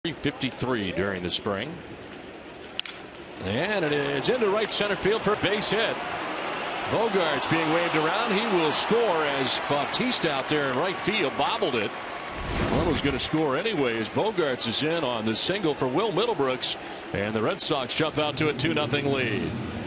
353 during the spring. And it is into right center field for a base hit. Bogart's being waved around. He will score as Bautista out there in right field bobbled it. One was going to score anyway as Bogarts is in on the single for Will Middlebrooks, and the Red Sox jump out to a 2-0 lead.